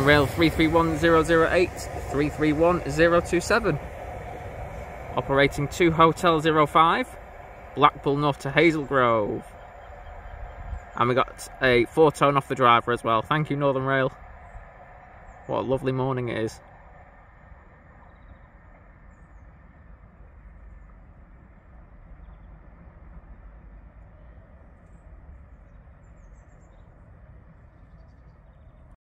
Rail 331008, 331027. Operating to Hotel 05, Blackpool North to Hazel Grove. And we got a 4-tone off the driver as well. Thank you, Northern Rail. What a lovely morning it is.